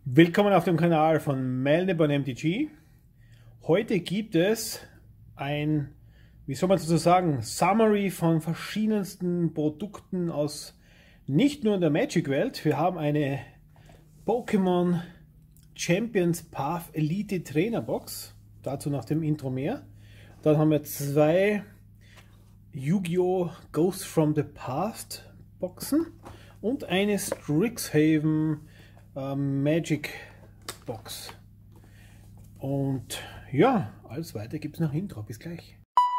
Willkommen auf dem Kanal von Melniboy MTG. Heute gibt es ein, wie soll man sozusagen, Summary von verschiedensten Produkten aus nicht nur der Magic-Welt. Wir haben eine Pokémon Champions Path Elite Trainer Box, dazu nach dem Intro mehr. Dann haben wir zwei Yu-Gi-Oh! Ghosts from the Past Boxen und eine Strixhaven Magic Box. Und ja, alles weiter gibt es nach Intro. Bis gleich.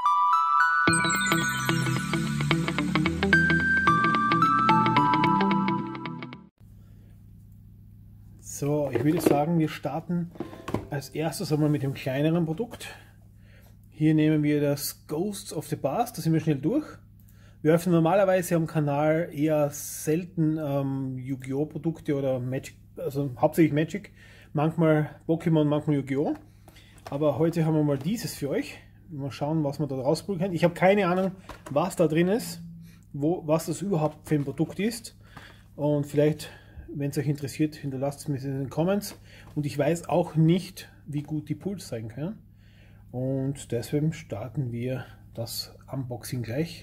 So, ich würde sagen, wir starten als erstes einmal mit dem kleineren Produkt. Hier nehmen wir das Ghosts of the Past, da sind wir schnell durch. Wir öffnen normalerweise am Kanal eher selten Yu-Gi-Oh! Produkte oder Magic, also hauptsächlich Magic, manchmal Pokémon, manchmal Yu-Gi-Oh! Aber heute haben wir mal dieses für euch. Mal schauen, was man da rausbringen kann. Ich habe keine Ahnung, was da drin ist, was das überhaupt für ein Produkt ist. Und vielleicht, wenn es euch interessiert, hinterlasst es mir in den Comments. Und ich weiß auch nicht, wie gut die Pulls sein können. Und deswegen starten wir das Unboxing gleich.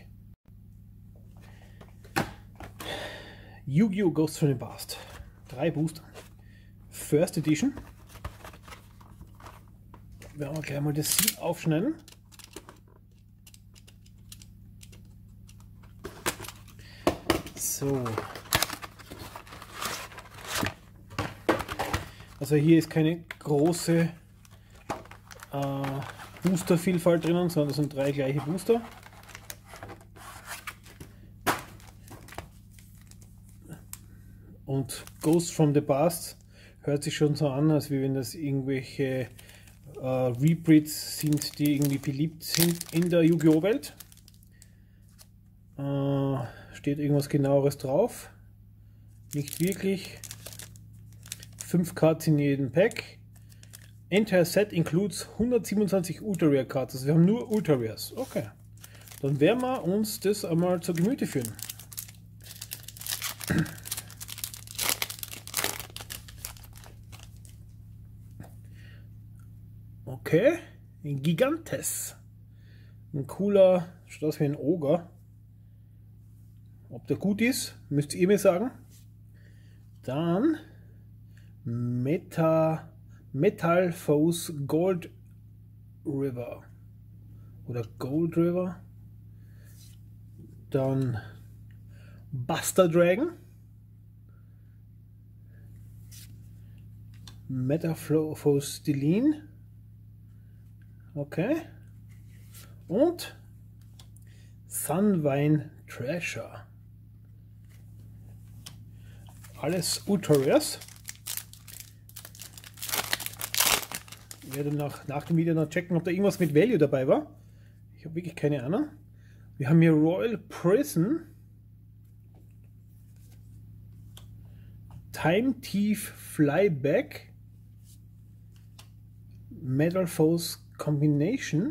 Yu-Gi-Oh! Ghosts from the Past. 3 Booster. First Edition. Werden wir gleich mal das Seal aufschneiden. So. Also hier ist keine große Boostervielfalt drinnen, sondern das sind 3 gleiche Booster. Und Ghosts from the Past hört sich schon so an, als wenn das irgendwelche Reprints sind, die irgendwie beliebt sind in der Yu-Gi-Oh! Welt. Steht irgendwas genaueres drauf? Nicht wirklich. 5 Cards in jedem Pack. Entire Set includes 127 Ultra Rare Cards. Also wir haben nur Ultra Rares. Okay. Dann werden wir uns das einmal zu Gemüte führen. Okay, ein Gigantes. Ein cooler, schaut aus wie ein Ogre. Ob der gut ist, müsst ihr mir sagen. Dann Metalfoes Gold River. Oder Gold River. Dann Buster Dragon. Metalfoes Delene. Okay. Und Sunvine Treasure. Alles Ultra Rares. Ich werde nach dem Video noch checken, ob da irgendwas mit Value dabei war. Ich habe wirklich keine Ahnung. Wir haben hier Royal Prison. Time Thief Flyback. Metalfoes Combination,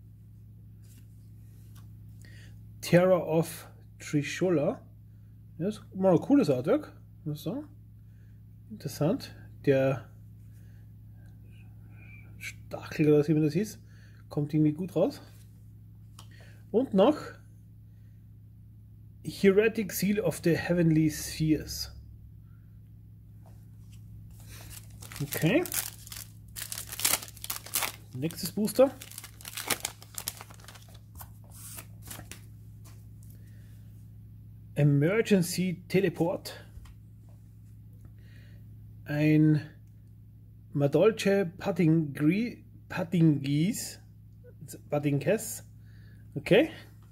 Terror of Trishula. Ja, das ist mal ein cooles Artwork, muss ich sagen. Interessant. Der Stachel oder wie man das hieß, kommt irgendwie gut raus. Und noch Heretic Seal of the Heavenly Spheres. Okay. Nächstes Booster. Emergency Teleport. Ein Madolche Patingis. Okay.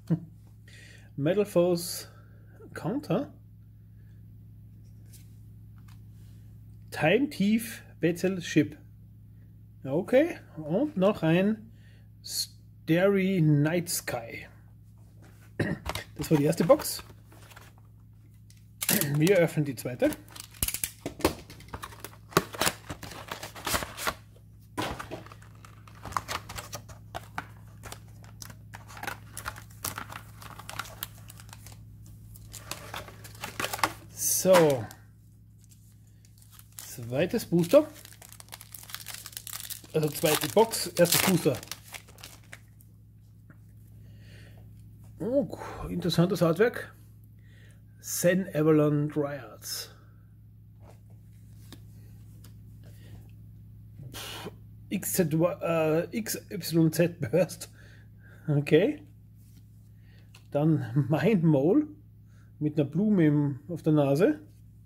Metalfoes Counter. Time Thief Battleship. Okay, und noch ein Starry Night Sky. Das war die erste Box. Wir öffnen die zweite. So. zweites Booster. Also zweite Box, erstes Booster. Oh, interessantes Artwork. Zen Avalon Dryads. XYZ Burst. Okay. Dann Mind Mole mit einer Blume auf der Nase.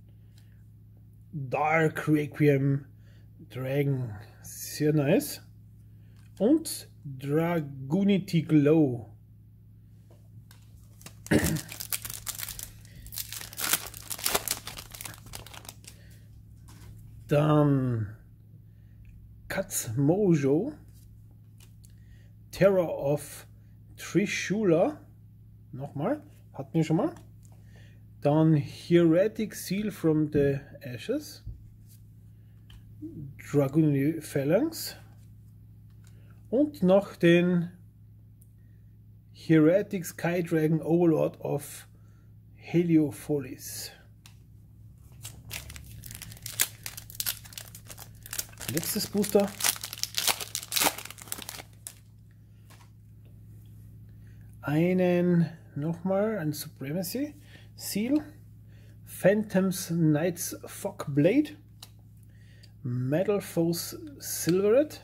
Dark Requiem Dragon. Sehr nice. Und Dragunity Glow. Dann Katz Mojo, Terror of Trishula, nochmal, hatten wir schon mal. Dann Heretic Seal from the Ashes, Dragunity Phalanx und noch den Heretic Sky Dragon Overlord of Heliopolis. Letztes Booster. Nochmal ein Supremacy Seal, Phantoms Knights Fog Blade, Metal Foes Silvered,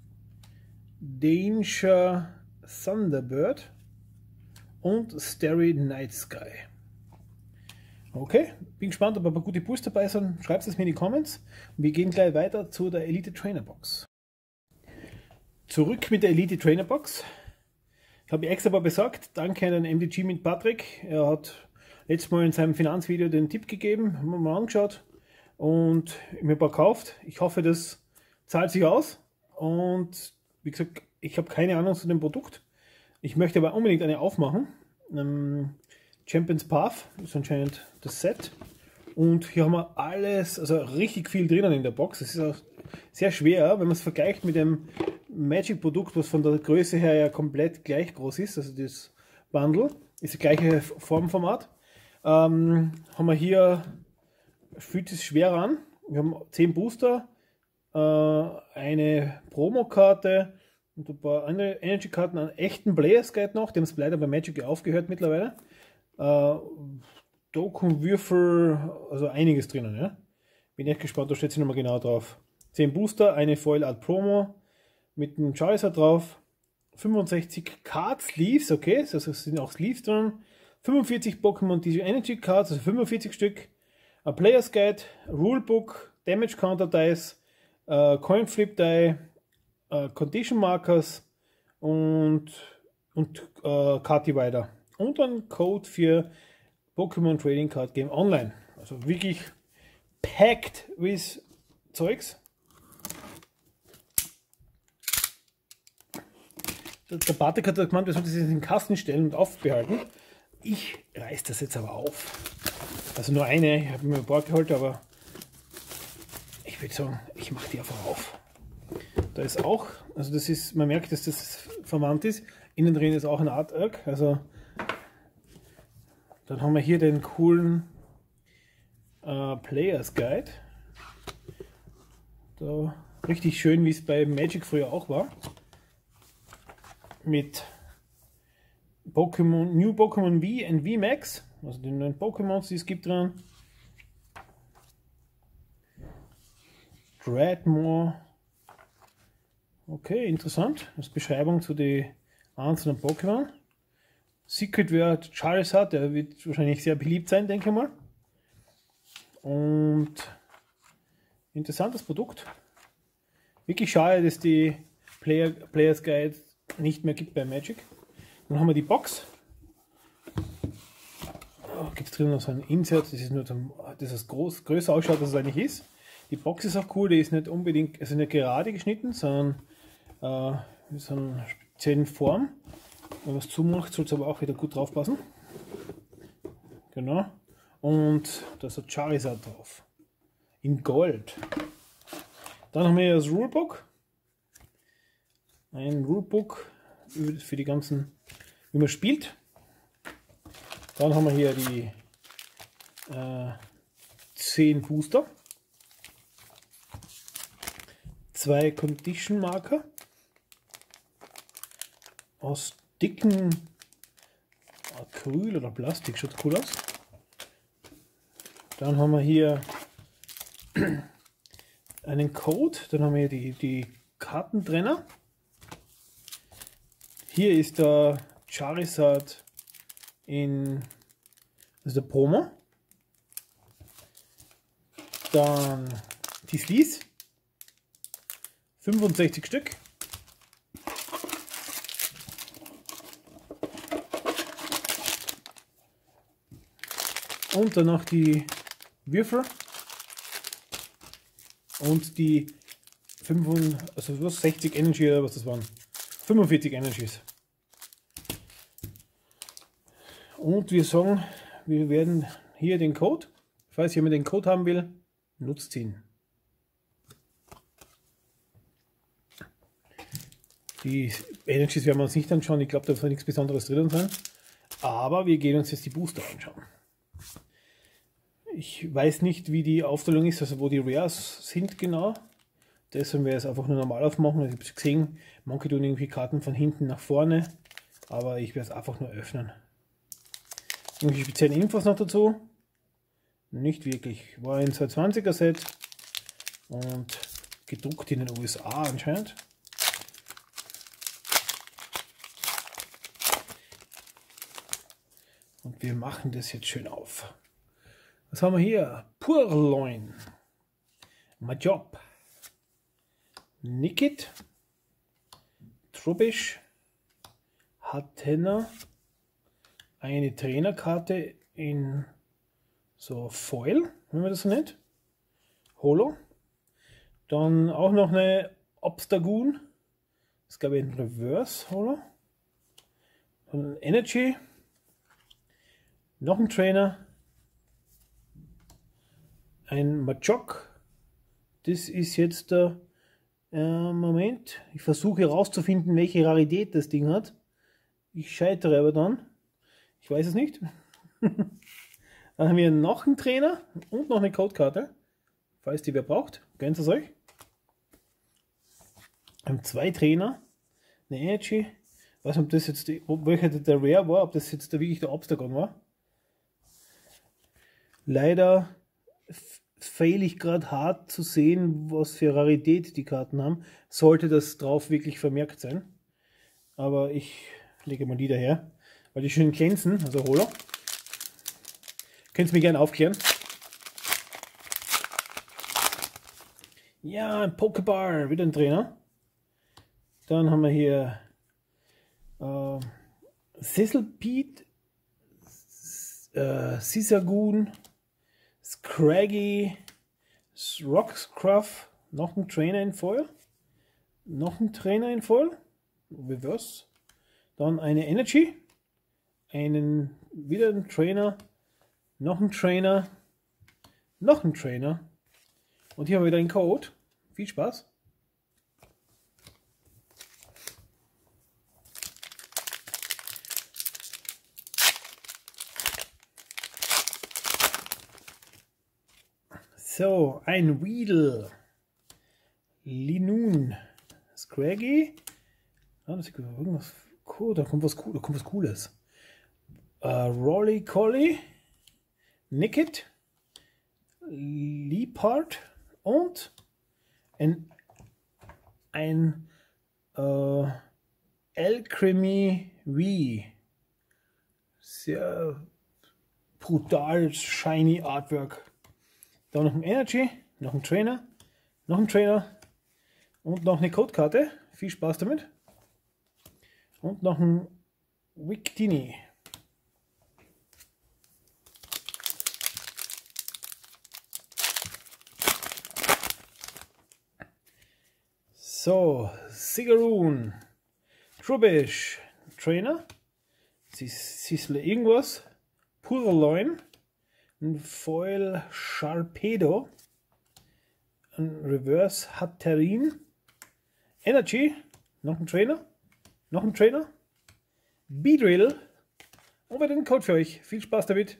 Danger Thunderbird und Starry Night Sky. Okay, bin gespannt, ob ein paar gute Pools dabei sind. Schreibt es mir in die Comments. Wir gehen gleich weiter zu der Elite Trainer Box. Zurück mit der Elite Trainer Box. Ich habe extra mal besorgt. Danke an den MDG mit Patrick. Er hat letztes Mal in seinem Finanzvideo den Tipp gegeben. Haben wir mal angeschaut und mir ein paar gekauft. Ich hoffe, das zahlt sich aus. Und wie gesagt, ich habe keine Ahnung zu dem Produkt. Ich möchte aber unbedingt eine aufmachen. Champions Path ist anscheinend das Set. Und hier haben wir alles, also richtig viel drinnen in der Box. Es ist auch sehr schwer, wenn man es vergleicht mit dem Magic-Produkt, was von der Größe her ja komplett gleich groß ist. Also das Bundle ist das gleiche Formformat. Haben wir hier, fühlt es schwer an. Wir haben 10 Booster, eine Promo-Karte und ein paar andere Energy-Karten, einen echten Players Guide noch. Die haben es leider bei Magic aufgehört mittlerweile. Token-Würfel, also einiges drinnen. Ja? Bin echt gespannt, da steht sie nochmal genau drauf. 10 Booster, eine Foil Art Promo mit einem Charizard drauf, 65 Card Sleeves, okay, also es sind auch Sleeves drin, 45 Pokémon DJ Energy Cards, also 45 Stück, ein Players Guide, Rulebook, Damage Counter Dice, Coin Flip Die, Condition Markers und Card Divider. Und ein Code für Pokémon Trading Card Game Online. Also wirklich packed with Zeugs. Der Bartek hat gemeint, wir sollten es in den Kasten stellen und aufbehalten. Ich reiß das jetzt aber auf. Also nur eine, ich habe mir ein paar geholt, aber ich würde sagen, ich mache die einfach auf. Da ist auch, also das ist, man merkt, dass das verwandt ist. Innen drin ist auch ein Artwork, also dann haben wir hier den coolen Players Guide. Da richtig schön, wie es bei Magic früher auch war. Mit Pokémon, New Pokémon V und V Max, also den neuen Pokémons, die es gibt dran. Dreadmore. Okay, interessant. Das ist Beschreibung zu den einzelnen Pokémon. Secret Word Charizard, der wird wahrscheinlich sehr beliebt sein, denke ich mal. Und interessantes Produkt. Wirklich schade, dass die Players Guide nicht mehr gibt bei Magic. Dann haben wir die Box. Gibt es drin noch so ein Insert, das ist nur das ist größer ausschaut, als es eigentlich ist. Die Box ist auch cool, die ist nicht unbedingt, also nicht gerade geschnitten, sondern mit so einer speziellen Form. Wenn man es zumacht, soll es aber auch wieder gut drauf passen. Genau. Und da ist ein Charizard drauf. In Gold. Dann haben wir das Rulebook. Ein Rulebook für die ganzen, wie man spielt. Dann haben wir hier die 10 Booster. 2 Condition Marker aus dicken Acryl oder Plastik, schaut cool aus. Dann haben wir hier einen Code, dann haben wir die Kartentrenner. Hier ist der Charizard also der Promo. Dann die Sleeves, 65 Stück. Und dann noch die Würfel und die 60 Energy oder was das waren. 45 Energies. Und wir sagen, wir werden hier den Code, falls jemand den Code haben will, nutzt ihn. Die Energies werden wir uns nicht anschauen, ich glaube, da wird nichts Besonderes drin sein. Aber wir gehen uns jetzt die Booster anschauen. Ich weiß nicht, wie die Aufteilung ist, also wo die Rares sind genau. Deshalb werde ich es einfach nur normal aufmachen. Ich habe es gesehen, manche tun irgendwie Karten von hinten nach vorne, aber ich werde es einfach nur öffnen. Irgendwelche speziellen Infos noch dazu? Nicht wirklich. War ein 220er Set und gedruckt in den USA anscheinend. Und wir machen das jetzt schön auf. Was haben wir hier? Purloin, Majob, Nickit, Trubbish, Hatena, eine Trainerkarte in so Foil, wenn man das so nennt, Holo, dann auch noch eine Obstagoon, das gab ich ein Reverse Holo, dann Energy, noch ein Trainer, ein Machok, das ist jetzt der Moment, ich versuche herauszufinden, welche Rarität das Ding hat. Ich scheitere aber dann, ich weiß es nicht. Dann haben wir noch einen Trainer und noch eine Codekarte, falls die wer braucht, gönnt es euch. Wir haben 2 Trainer, eine Energy, ich weiß nicht, ob das jetzt welcher der Rare war, ob das jetzt wirklich der Obstagon war. Leider fehle ich gerade hart zu sehen, was für Rarität die Karten haben. Sollte das drauf wirklich vermerkt sein. Aber ich lege mal die daher, weil die schön glänzen, also Holo. Könnt ihr mir gerne aufklären. Ja, ein Pokéball, wieder ein Trainer. Dann haben wir hier Sizzlepeat, Sisagoon, Scraggy, Rockscruff, noch ein Trainer in Foil, noch ein Trainer in Foil, Reverse, dann eine Energy, wieder ein Trainer, noch ein Trainer, noch ein Trainer und hier haben wir wieder einen Code. Viel Spaß! So, ein Weedle, Linoon, Scraggy, da kommt was Cooles. Rolly Collie, Nickit, Leopard und ein Alchemy V. Sehr brutal shiny Artwork. Da noch ein Energy, noch ein Trainer, noch ein Trainer und noch eine Codekarte. Viel Spaß damit. Und noch ein Victini. So, Sigaroon, Trubbish, Trainer, Sizzle irgendwas, Purloin, ein Foil Sharpedo, ein Reverse Hatterin, Energy, noch ein Trainer, Beedrill und wieder den Code für euch. Viel Spaß damit!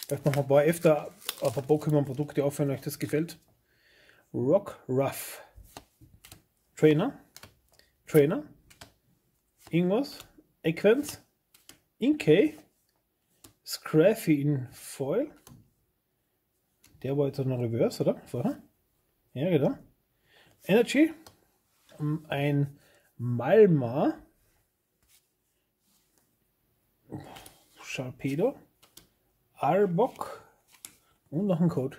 Vielleicht machen wir ein paar öfter ein paar Pokémon-Produkte auf, wenn euch das gefällt. Rockruff. Trainer. Irgendwas. Equence. Inkay. Scrafty in Foil. Der war jetzt noch Reverse, oder? Vorher? Ja, genau. Energy. Ein Malma. Sharpedo. Arbok. Und noch ein Code.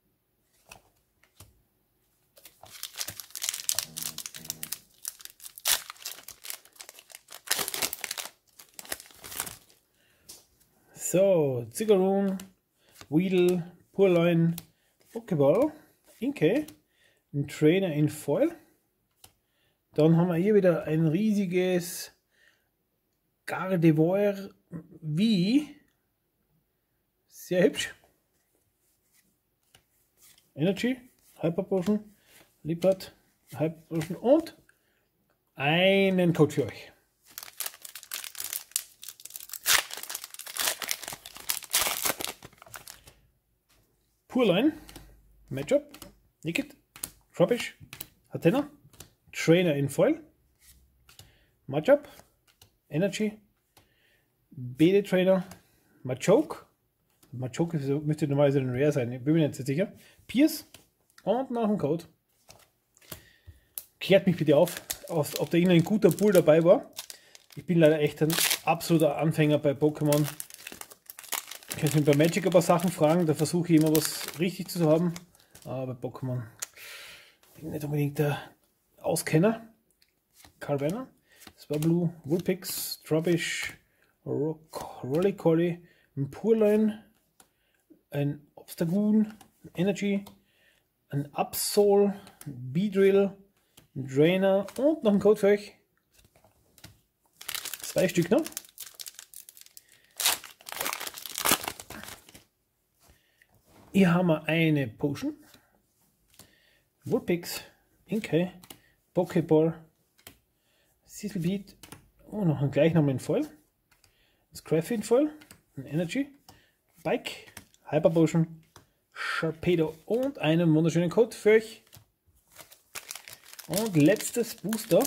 So, Zigaroon, Weedle, Purloin, Pokéball, Inkay, ein Trainer in Foil. Dann haben wir hier wieder ein riesiges Gardevoir V. Sehr hübsch. Energy, Hyper Potion, Lippert, Hyper Potion und einen Code für euch. Purloin, Matchup, Nickit, Tropish, Hatena, Trainer in Foil, Matchup, Energy, BD Trainer, Machoke müsste normalerweise ein Rare sein, ich bin mir nicht sicher, Pierce und noch ein Code. Klärt mich bitte auf, ob da irgendein guter Bull dabei war. Ich bin leider echt ein absoluter Anfänger bei Pokémon. Ich kann mich bei Magic ein paar Sachen fragen, da versuche ich immer was richtig zu haben. Aber bei Pokémon bin ich nicht unbedingt der Auskenner. Carvanha, Swablu, Vulpix, Trubbish, Rollicolli, ein Purloin, ein Obstagoon, ein Energy, ein Absol, ein Beedrill, ein Drainer und noch ein Code für euch. 2 Stück noch. Hier haben wir eine Potion, Vulpix, Inkay, Pokéball, Sizzlebeat und noch ein Gleichname in Foil, Scrafty in Foil, ein Energy, Bike, Hyper Potion, Sharpedo und einen wunderschönen Code für euch. Und letztes Booster.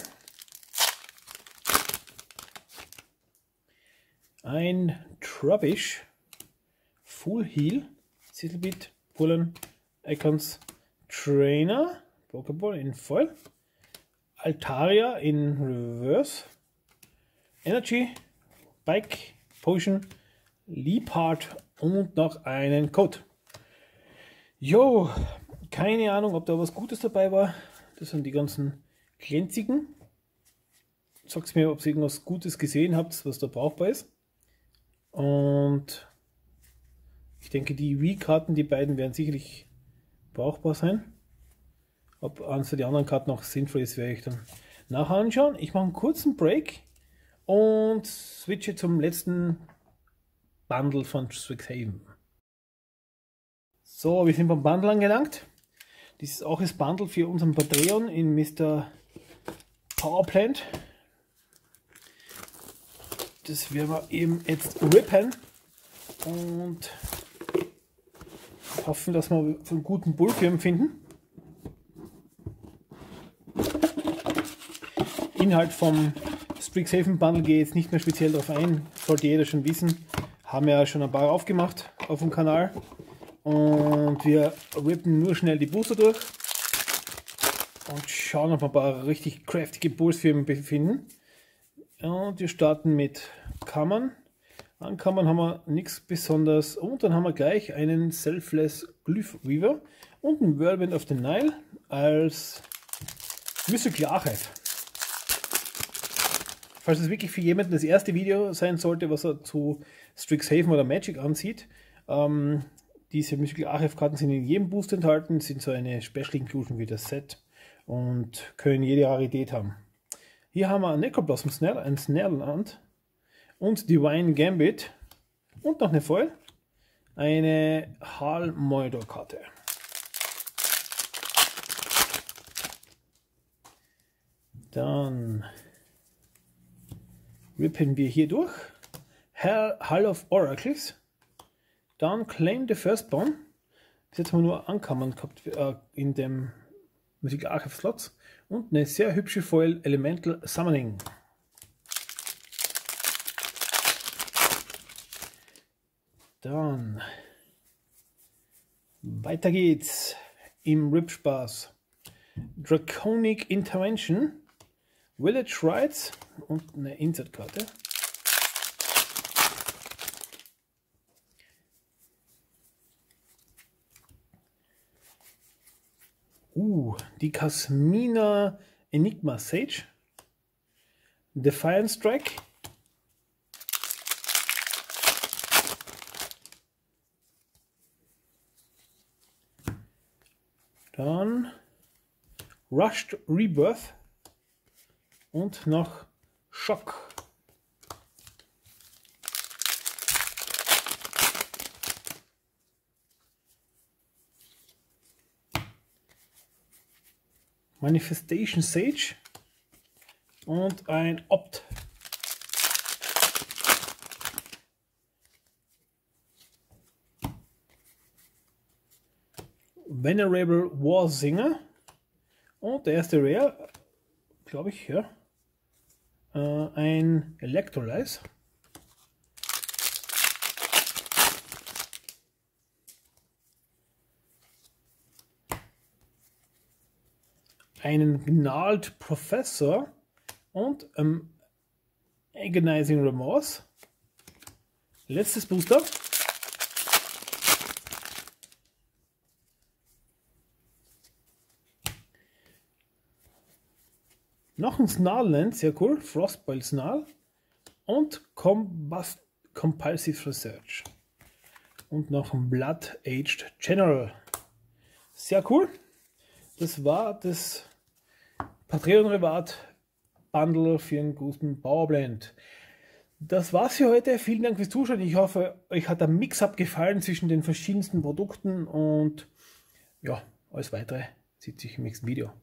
Ein Trubbish, Full Heal, Sizzlebeat, Pullen, Icons, Trainer, Pokéball in Foil, Altaria in Reverse, Energy, Bike, Potion, Liebhardt und noch einen Code. Jo, keine Ahnung, ob da was Gutes dabei war. Das sind die ganzen glänzigen. Sagt mir, ob ihr irgendwas Gutes gesehen habt, was da brauchbar ist. Und ich denke, die Wii-Karten, die beiden, werden sicherlich brauchbar sein. Ob eins für die anderen Karten noch sinnvoll ist, werde ich dann nachher anschauen. Ich mache einen kurzen Break und switche zum letzten Bundle von Strixhaven. So, wir sind beim Bundle angelangt. Dies ist auch das Bundle für unseren Patreon in Mr. Powerplant. Das werden wir eben jetzt rippen und hoffen, dass wir einen guten Bullfirmen finden. Inhalt vom Strixhaven Bundle gehe ich jetzt nicht mehr speziell darauf ein, sollte jeder schon wissen. Haben ja schon ein paar aufgemacht auf dem Kanal. Und wir rippen nur schnell die Booster durch und schauen, ob wir ein paar richtig craftige Bullfirmen befinden. Und wir starten mit Kammern. An Kammern haben wir nichts Besonderes. Und dann haben wir gleich einen Selfless Glyph Weaver und einen Whirlwind of the Nile als Mystical Archive. Falls es wirklich für jemanden das erste Video sein sollte, was er zu Strixhaven oder Magic ansieht, diese Mystical Archive Karten sind in jedem Boost enthalten, sind so eine Special Inclusion wie das Set und können jede Rarität haben. Hier haben wir ein Necroblossom Snell, ein Snellland und Divine Gambit und noch eine Foil, eine Hal Moidor Karte. Dann rippen wir hier durch. Hall of Oracles. Dann Claim the Firstborn. Bis jetzt haben wir nur Ankammern gehabt in dem Musical Archive Slots. Und eine sehr hübsche Foil Elemental Summoning. Dann weiter geht's im Rip-Spaß. Draconic Intervention, Village Rites und eine Insert-Karte. Die Kasmina Enigma Sage, Defiant Strike, dann Rushed Rebirth und noch Schock. Manifestation Sage und ein Opt. Venerable Warsinger und der erste Rare, glaube ich, ja, ein Electrolyze. Einen Gnarled Professor und Agonizing Remorse. Letztes Booster. Noch ein Snarland, sehr cool. Frostboil Snarl. Und Compulsive Research. Und noch ein Blood Aged General. Sehr cool. Das war das Patreon Reward Bundle für einen guten Powerblend. Das war's für heute. Vielen Dank fürs Zuschauen. Ich hoffe, euch hat der Mix-up gefallen zwischen den verschiedensten Produkten und ja, alles weitere sieht sich im nächsten Video.